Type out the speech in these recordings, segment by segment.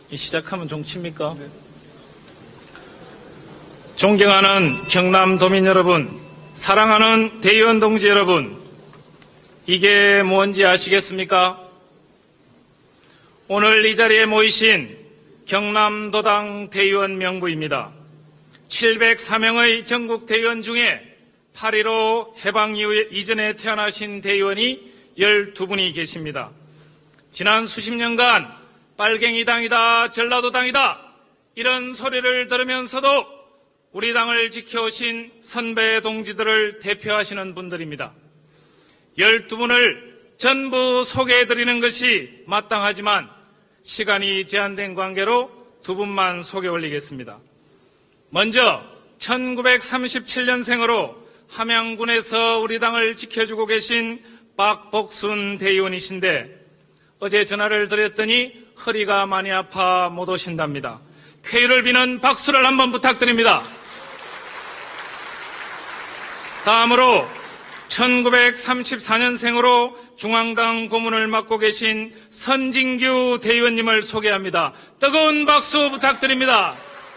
시작하면 종칩니까? 네. 존경하는 경남도민 여러분, 사랑하는 대의원 동지 여러분, 이게 뭔지 아시겠습니까? 오늘 이 자리에 모이신 경남도당 대의원 명부입니다. 704명의 전국 대의원 중에 8.15 해방 이전에 태어나신 대의원이 12분이 계십니다. 지난 수십 년간 빨갱이당이다, 전라도당이다 이런 소리를 들으면서도 우리 당을 지켜오신 선배 동지들을 대표하시는 분들입니다. 12분을 전부 소개해드리는 것이 마땅하지만 시간이 제한된 관계로 2분만 소개 올리겠습니다. 먼저 1937년생으로 함양군에서 우리 당을 지켜주고 계신 박복순 대의원이신데 어제 전화를 드렸더니 허리가 많이 아파 못 오신답니다. 쾌유를 비는 박수를 한번 부탁드립니다. 다음으로 1934년생으로 중앙당 고문을 맡고 계신 선진규 대의원님을 소개합니다. 뜨거운 박수 부탁드립니다.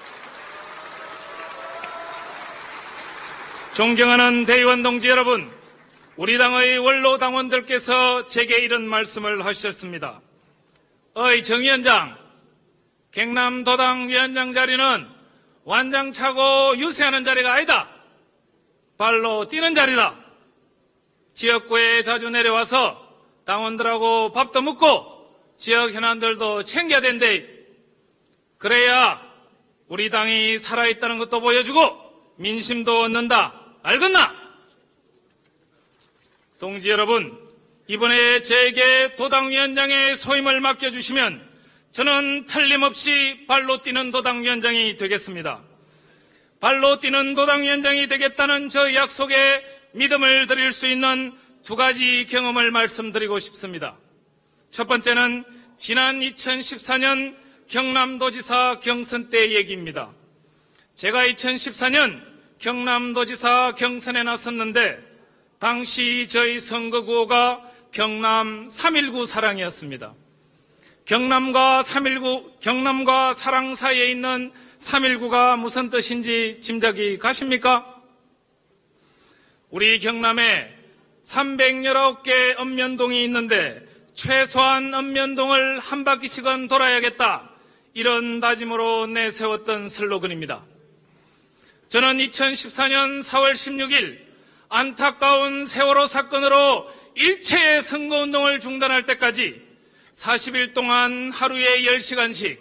존경하는 대의원 동지 여러분, 우리 당의 원로 당원들께서 제게 이런 말씀을 하셨습니다. 어이 정 위원장, 경남도당 위원장 자리는 완장 차고 유세하는 자리가 아니다. 발로 뛰는 자리다. 지역구에 자주 내려와서 당원들하고 밥도 먹고 지역 현안들도 챙겨야 된대. 그래야 우리 당이 살아있다는 것도 보여주고 민심도 얻는다. 알겠나? 동지 여러분, 이번에 제게 도당위원장의 소임을 맡겨주시면 저는 틀림없이 발로 뛰는 도당위원장이 되겠습니다. 발로 뛰는 도당위원장이 되겠다는 저 약속에 믿음을 드릴 수 있는 2가지 경험을 말씀드리고 싶습니다. 첫 번째는 지난 2014년 경남도지사 경선 때 얘기입니다. 제가 2014년 경남도지사 경선에 나섰는데 당시 저희 선거구호가 경남 3.19 사랑이었습니다. 경남과 사랑 사이에 있는 3.19가 무슨 뜻인지 짐작이 가십니까? 우리 경남에 319개 읍면동이 있는데 최소한 읍면동을 한 바퀴씩은 돌아야겠다. 이런 다짐으로 내세웠던 슬로건입니다. 저는 2014년 4월 16일 안타까운 세월호 사건으로 일체의 선거운동을 중단할 때까지 40일 동안 하루에 10시간씩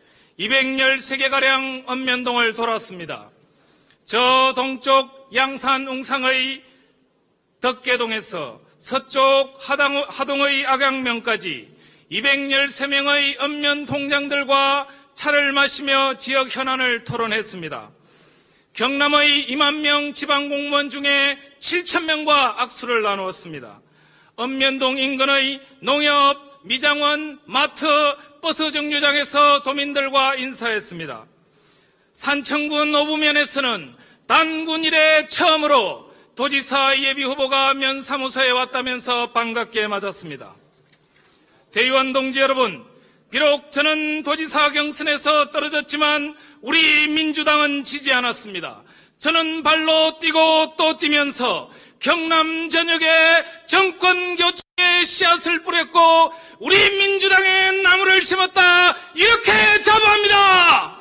213개가량 읍면동을 돌았습니다. 저 동쪽 양산 웅상의 덕계동에서 서쪽 하동의 악양면까지 213명의 읍면 동장들과 차를 마시며 지역 현안을 토론했습니다. 경남의 2만 명 지방공무원 중에 7,000명과 악수를 나누었습니다. 읍면동 인근의 농협, 미장원, 마트, 버스 정류장에서 도민들과 인사했습니다. 산청군 오부면에서는 단군 이래 처음으로 도지사 예비후보가 면사무소에 왔다면서 반갑게 맞았습니다. 대의원 동지 여러분, 비록 저는 도지사 경선에서 떨어졌지만 우리 민주당은 지지 않았습니다. 저는 발로 뛰고 또 뛰면서 경남 전역에 정권 교체의 씨앗을 뿌렸고 우리 민주당의 나무를 심었다. 이렇게 자부합니다.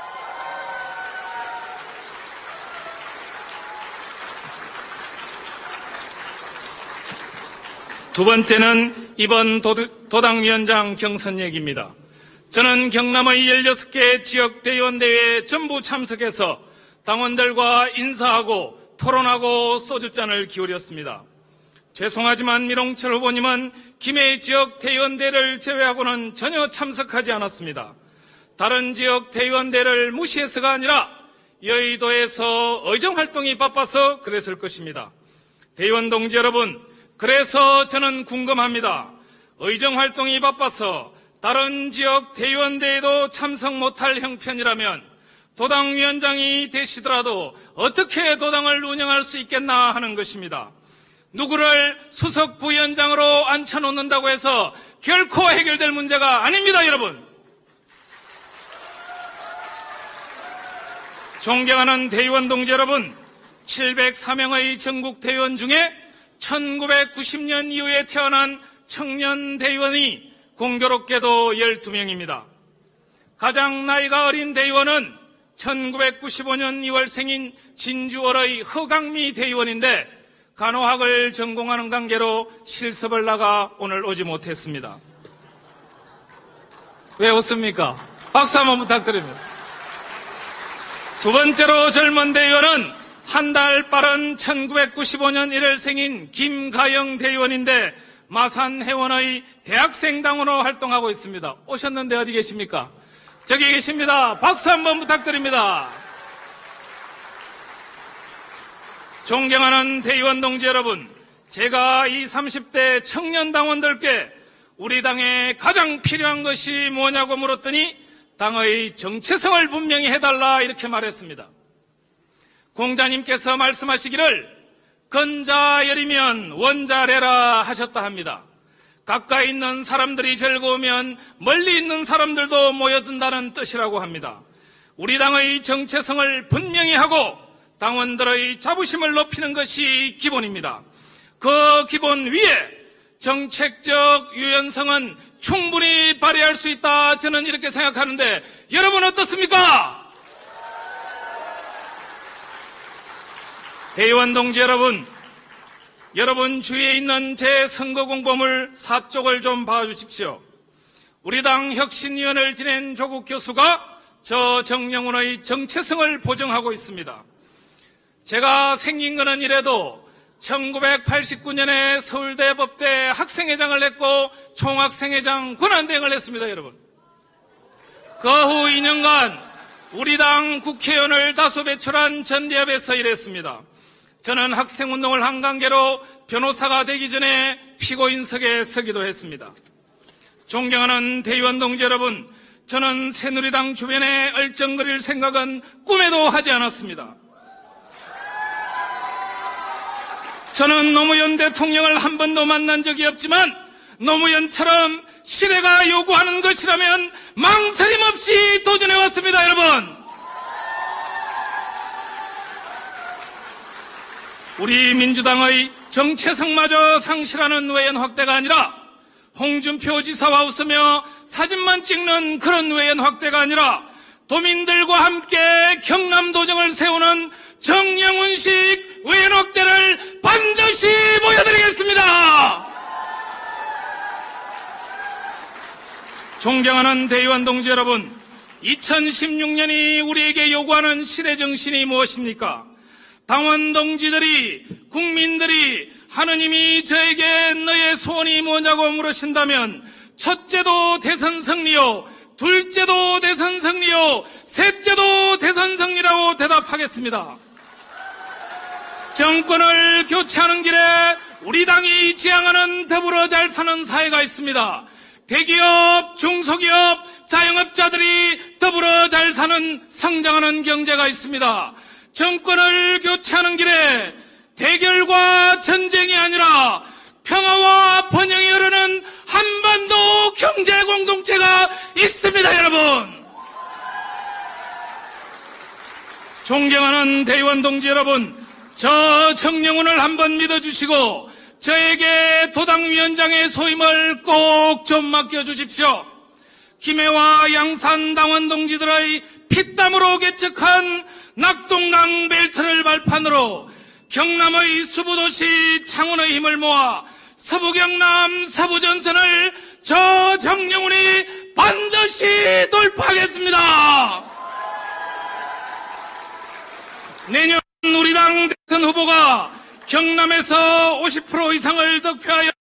두 번째는 이번 도당위원장 경선 얘기입니다. 저는 경남의 16개 지역 대의원대회에 전부 참석해서 당원들과 인사하고 토론하고 소주잔을 기울였습니다. 죄송하지만 미롱철 후보님은 김해 지역 대의원대회를 제외하고는 전혀 참석하지 않았습니다. 다른 지역 대의원대회를 무시해서가 아니라 여의도에서 의정활동이 바빠서 그랬을 것입니다. 대의원 동지 여러분, 그래서 저는 궁금합니다. 의정활동이 바빠서 다른 지역 대의원대회도 참석 못할 형편이라면 도당위원장이 되시더라도 어떻게 도당을 운영할 수 있겠나 하는 것입니다. 누구를 수석 부위원장으로 앉혀놓는다고 해서 결코 해결될 문제가 아닙니다, 여러분. 존경하는 대의원 동지 여러분, 704명의 전국 대의원 중에 1990년 이후에 태어난 청년 대의원이 공교롭게도 12명입니다. 가장 나이가 어린 대의원은 1995년 2월생인 진주월의 허강미 대의원인데 간호학을 전공하는 관계로 실습을 나가 오늘 오지 못했습니다. 왜 웃습니까? 박수 한번 부탁드립니다. 두 번째로 젊은 대의원은 한 달 빠른 1995년 1월생인 김가영 대의원인데 마산해원의 대학생당원으로 활동하고 있습니다. 오셨는데 어디 계십니까? 저기 계십니다. 박수 한번 부탁드립니다. 존경하는 대의원 동지 여러분, 제가 이 30대 청년당원들께 우리 당에 가장 필요한 것이 뭐냐고 물었더니 당의 정체성을 분명히 해달라 이렇게 말했습니다. 공자님께서 말씀하시기를 건자열이면 원자래라 하셨다 합니다. 가까이 있는 사람들이 즐거우면 멀리 있는 사람들도 모여든다는 뜻이라고 합니다. 우리 당의 정체성을 분명히 하고 당원들의 자부심을 높이는 것이 기본입니다. 그 기본 위에 정책적 유연성은 충분히 발휘할 수 있다, 저는 이렇게 생각하는데 여러분 어떻습니까? 대의원 동지 여러분, 여러분 주위에 있는 제 선거 공보물 4쪽을 좀 봐주십시오. 우리 당 혁신위원을 지낸 조국 교수가 저 정영훈의 정체성을 보정하고 있습니다. 제가 생긴 거는 이래도 1989년에 서울대 법대 학생회장을 했고 총학생회장 권한대행을 했습니다, 여러분. 그 후 2년간 우리 당 국회의원을 다수 배출한 전대협에서 일했습니다. 저는 학생운동을 한 관계로 변호사가 되기 전에 피고인석에 서기도 했습니다. 존경하는 대의원 동지 여러분, 저는 새누리당 주변에 얼쩡거릴 생각은 꿈에도 하지 않았습니다. 저는 노무현 대통령을 한 번도 만난 적이 없지만 노무현처럼 시대가 요구하는 것이라면 망설임 없이 도전해왔습니다, 여러분. 우리 민주당의 정체성마저 상실하는 외연 확대가 아니라 홍준표 지사와 웃으며 사진만 찍는 그런 외연 확대가 아니라 도민들과 함께 경남도정을 세우는 정영훈식 외연 확대를 반드시 보여드리겠습니다. 존경하는 대의원 동지 여러분, 2016년이 우리에게 요구하는 시대 정신이 무엇입니까? 당원 동지들이, 국민들이 하느님이 저에게 너의 소원이 뭐냐고 물으신다면 첫째도 대선 승리요, 둘째도 대선 승리요, 셋째도 대선 승리라고 대답하겠습니다. 정권을 교체하는 길에 우리 당이 지향하는 더불어 잘 사는 사회가 있습니다. 대기업, 중소기업, 자영업자들이 더불어 잘 사는 성장하는 경제가 있습니다. 정권을 교체하는 길에 대결과 전쟁이 아니라 평화와 번영이 흐르는 한반도 경제 공동체가 있습니다, 여러분. 존경하는 대의원 동지 여러분, 저 정영훈을 한번 믿어주시고 저에게 도당위원장의 소임을 꼭 좀 맡겨주십시오. 김해와 양산 당원 동지들의 피땀으로 개척한 낙동강 벨트를 발판으로 경남의 수부도시 창원의 힘을 모아 서부경남 서부전선을 저 정영훈이 반드시 돌파하겠습니다. 내년 우리 당 대선 후보가 경남에서 50% 이상을 득표하여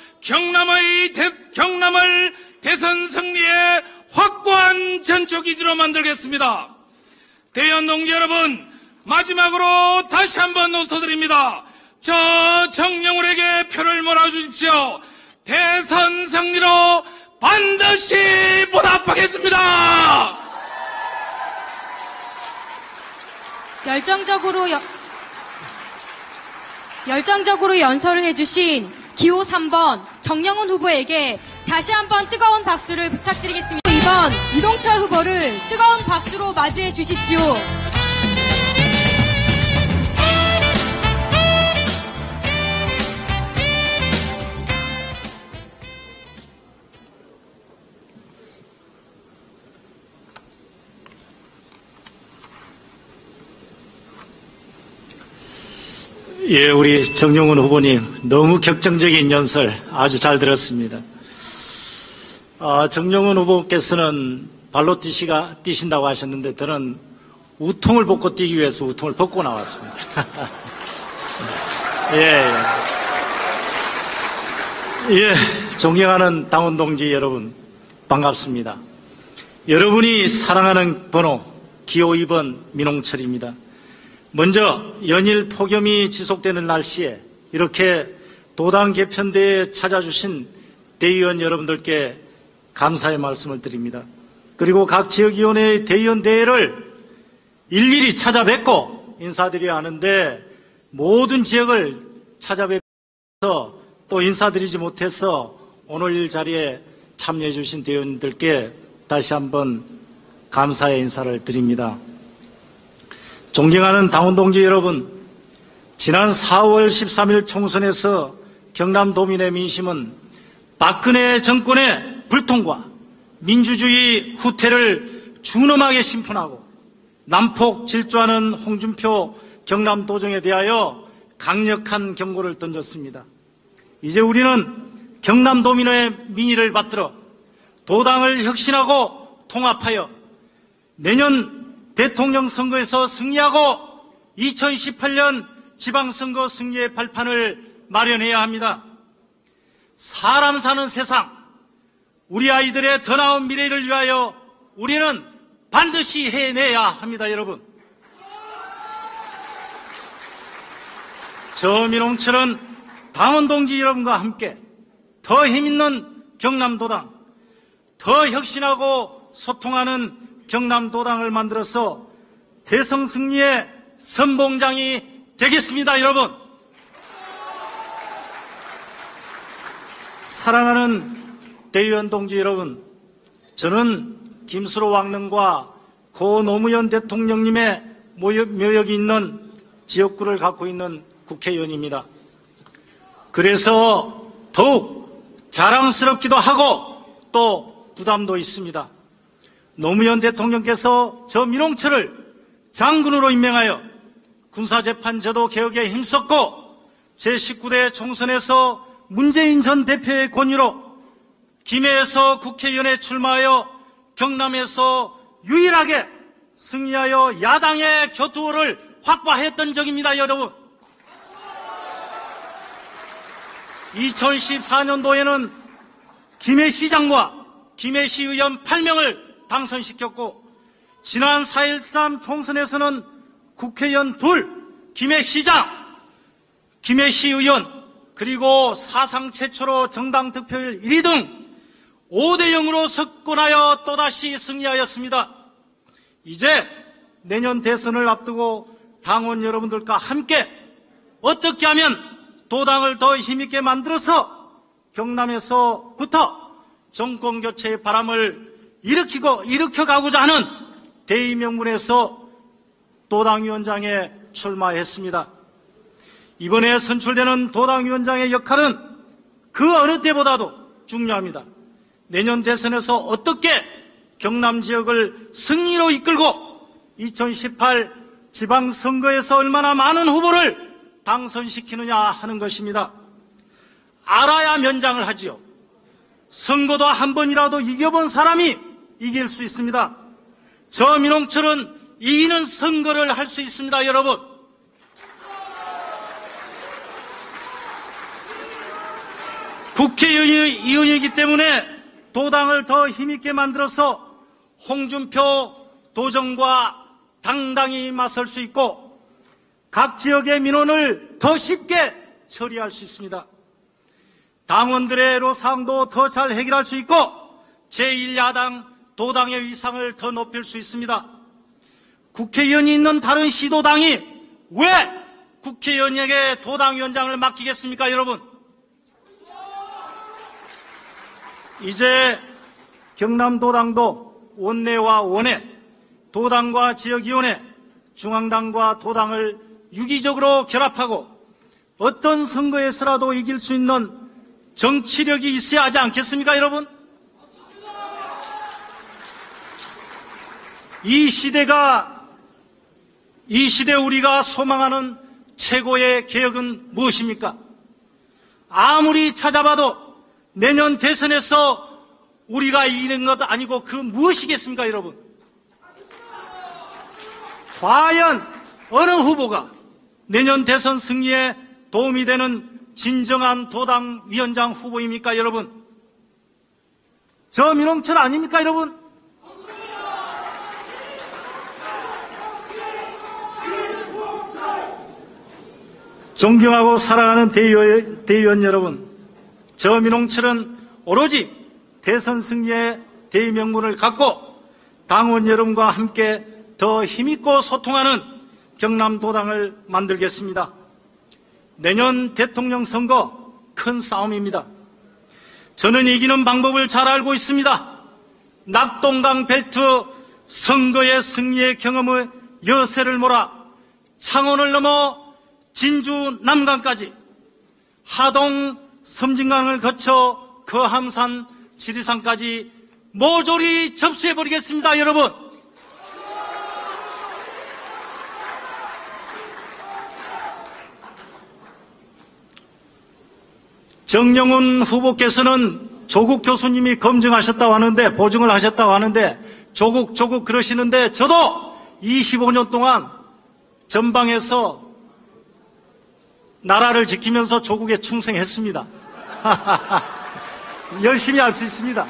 경남을 대선 승리의 확고한 전초기지로 만들겠습니다. 대의원 동지 여러분, 마지막으로 다시 한번 호소드립니다. 저 정영훈에게 표를 몰아주십시오. 대선 승리로 반드시 보답하겠습니다. 열정적으로 연설을 해주신 기호 3번 정영훈 후보에게 다시 한번 뜨거운 박수를 부탁드리겠습니다. 2번 이동철 후보를 뜨거운 박수로 맞이해 주십시오. 예, 우리 정용훈 후보님 너무 격정적인 연설 아주 잘 들었습니다. 정용훈 후보께서는 발로 뛰신다고 하셨는데 저는 우통을 벗고 뛰기 위해서 우통을 벗고 나왔습니다. 예, 존경하는 당원 동지 여러분 반갑습니다. 여러분이 사랑하는 번호 기호 2번 민홍철입니다. 먼저 연일 폭염이 지속되는 날씨에 이렇게 도당 개편대에 찾아주신 대의원 여러분들께 감사의 말씀을 드립니다. 그리고 각 지역위원회의 대의원 대회를 일일이 찾아뵙고 인사드려야 하는데 모든 지역을 찾아뵙어서 또 인사드리지 못해서 오늘 이 자리에 참여해 주신 대의원들께 다시 한번 감사의 인사를 드립니다. 존경하는 당원 동지 여러분, 지난 4월 13일 총선에서 경남도민의 민심은 박근혜 정권의 불통과 민주주의 후퇴를 준엄하게 심판하고 난폭 질주하는 홍준표 경남도정에 대하여 강력한 경고를 던졌습니다. 이제 우리는 경남도민의 민의를 받들어 도당을 혁신하고 통합하여 내년 대통령 선거에서 승리하고 2018년 지방선거 승리의 발판을 마련해야 합니다. 사람 사는 세상, 우리 아이들의 더 나은 미래를 위하여 우리는 반드시 해내야 합니다, 여러분. 저 민홍철은 당원 동지 여러분과 함께 더 힘있는 경남도당, 더 혁신하고 소통하는 경남도당을 만들어서 대선 승리의 선봉장이 되겠습니다, 여러분. 사랑하는 대의원 동지 여러분, 저는 김수로 왕릉과 고 노무현 대통령님의 묘역이 있는 지역구를 갖고 있는 국회의원입니다. 그래서 더욱 자랑스럽기도 하고 또 부담도 있습니다. 노무현 대통령께서 저 민홍철을 장군으로 임명하여 군사재판제도 개혁에 힘썼고 제19대 총선에서 문재인 전 대표의 권유로 김해에서 국회의원에 출마하여 경남에서 유일하게 승리하여 야당의 교투호를 확보했던 적입니다, 여러분. 2014년도에는 김해시장과 김해시의원 8명을 당선시켰고 지난 4.13 총선에서는 국회의원 2, 김해시장, 김해시의원 그리고 사상 최초로 정당 득표율 1위 등 5대0으로 석권하여 또다시 승리하였습니다. 이제 내년 대선을 앞두고 당원 여러분들과 함께 어떻게 하면 도당을 더 힘있게 만들어서 경남에서부터 정권교체의 바람을 일으켜가고자 하는 대의명분에서 도당위원장에 출마했습니다. 이번에 선출되는 도당위원장의 역할은 그 어느 때보다도 중요합니다. 내년 대선에서 어떻게 경남 지역을 승리로 이끌고 2018 지방선거에서 얼마나 많은 후보를 당선시키느냐 하는 것입니다. 알아야 면장을 하지요. 선거도 한 번이라도 이겨본 사람이 이길 수 있습니다. 저 민홍철은 이기는 선거를 할 수 있습니다, 여러분. 국회의원이기 때문에 도당을 더 힘있게 만들어서 홍준표 도정과 당당히 맞설 수 있고 각 지역의 민원을 더 쉽게 처리할 수 있습니다. 당원들의 애로사항도 더 잘 해결할 수 있고 제1야당 도당의 위상을 더 높일 수 있습니다. 국회의원이 있는 다른 시도당이 왜 국회의원에게 도당위원장을 맡기겠습니까, 여러분? 이제 경남도당도 원내와 원외, 도당과 지역위원회, 중앙당과 도당을 유기적으로 결합하고 어떤 선거에서라도 이길 수 있는 정치력이 있어야 하지 않겠습니까, 여러분? 이 시대 우리가 소망하는 최고의 개혁은 무엇입니까? 아무리 찾아봐도 내년 대선에서 우리가 이기는 것 아니고 그 무엇이겠습니까, 여러분? 과연 어느 후보가 내년 대선 승리에 도움이 되는 진정한 도당 위원장 후보입니까, 여러분? 저 민홍철 아닙니까, 여러분? 존경하고 사랑하는 대의원 여러분, 저 민홍철은 오로지 대선 승리의 대의명분을 갖고 당원 여러분과 함께 더 힘있고 소통하는 경남도당을 만들겠습니다. 내년 대통령 선거 큰 싸움입니다. 저는 이기는 방법을 잘 알고 있습니다. 낙동강 벨트 선거의 승리의 경험을 여세를 몰아 창원을 넘어 진주 남강까지 하동 섬진강을 거쳐 거함산 지리산까지 모조리 접수해버리겠습니다, 여러분. 정영훈 후보께서는 조국 교수님이 검증하셨다고 하는데, 보증을 하셨다고 하는데, 조국 그러시는데, 저도 25년 동안 전방에서 나라를 지키면서 조국에 충성했습니다. 열심히 할 수 있습니다.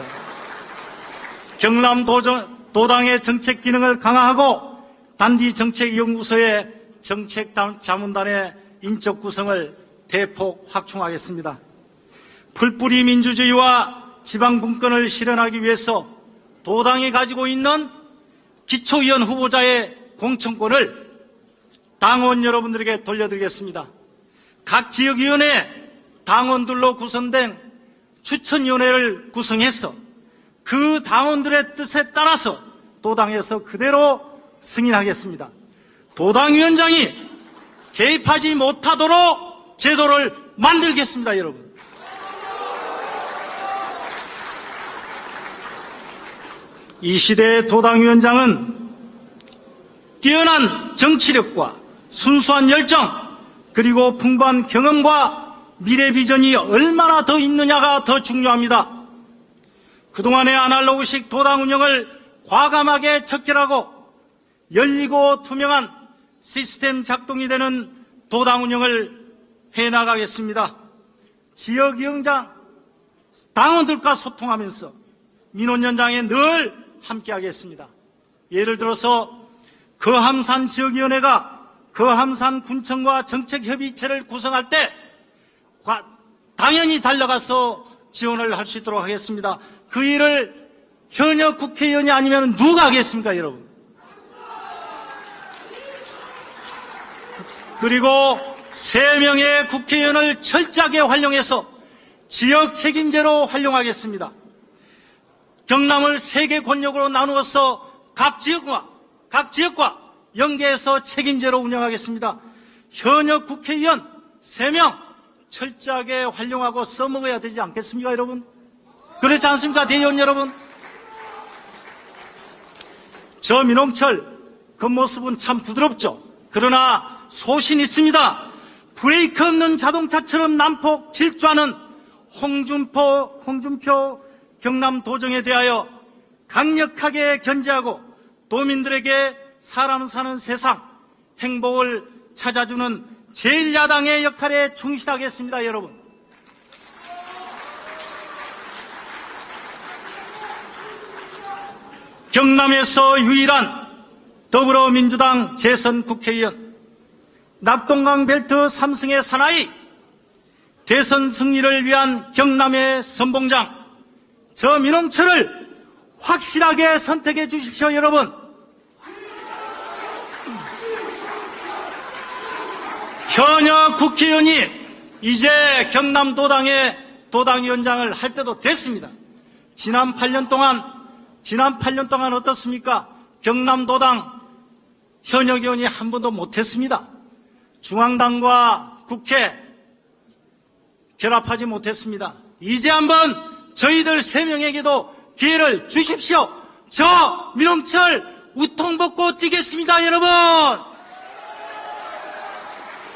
경남도당의 정책 기능을 강화하고 단디정책연구소의 정책자문단의 인적 구성을 대폭 확충하겠습니다. 풀뿌리 민주주의와 지방분권을 실현하기 위해서 도당이 가지고 있는 기초의원 후보자의 공천권을 당원 여러분들에게 돌려드리겠습니다. 각 지역위원회 당원들로 구성된 추천위원회를 구성해서 그 당원들의 뜻에 따라서 도당에서 그대로 승인하겠습니다. 도당위원장이 개입하지 못하도록 제도를 만들겠습니다, 여러분. 이 시대의 도당위원장은 뛰어난 정치력과 순수한 열정, 그리고 풍부한 경험과 미래 비전이 얼마나 더 있느냐가 더 중요합니다. 그동안의 아날로그식 도당 운영을 과감하게 척결하고 열리고 투명한 시스템 작동이 되는 도당 운영을 해나가겠습니다. 지역위원장 당원들과 소통하면서 민원연장에 늘 함께하겠습니다. 예를 들어서 거함산 지역위원회가 거함산 군청과 정책협의체를 구성할 때 당연히 달려가서 지원을 할 수 있도록 하겠습니다. 그 일을 현역 국회의원이 아니면 누가 하겠습니까, 여러분? 그리고 3명의 국회의원을 철저하게 활용해서 지역 책임제로 활용하겠습니다. 경남을 3개 권역으로 나누어서 각 지역과 연계해서 책임제로 운영하겠습니다. 현역 국회의원 3명 철저하게 활용하고 써먹어야 되지 않겠습니까, 여러분? 그렇지 않습니까, 대의원 여러분? 저 민홍철 겉모습은 참 부드럽죠. 그러나 소신이 있습니다. 브레이크 없는 자동차처럼 난폭 질주하는 홍준표 경남도정에 대하여 강력하게 견제하고 도민들에게 사람 사는 세상, 행복을 찾아주는 제1야당의 역할에 충실하겠습니다, 여러분. 경남에서 유일한 더불어민주당 재선 국회의원, 낙동강 벨트 3승의 사나이, 대선 승리를 위한 경남의 선봉장, 저 민홍철을 확실하게 선택해 주십시오, 여러분. 현역 국회의원이 이제 경남도당의 도당위원장을 할 때도 됐습니다. 지난 8년 동안 어떻습니까? 경남도당 현역 의원이 한 번도 못했습니다. 중앙당과 국회 결합하지 못했습니다. 이제 한번 저희들 3명에게도 기회를 주십시오. 저 민홍철 우통 벗고 뛰겠습니다, 여러분.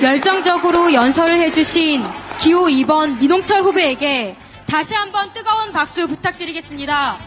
열정적으로 연설을 해주신 기호 2번 민홍철 후보에게 다시 한번 뜨거운 박수 부탁드리겠습니다.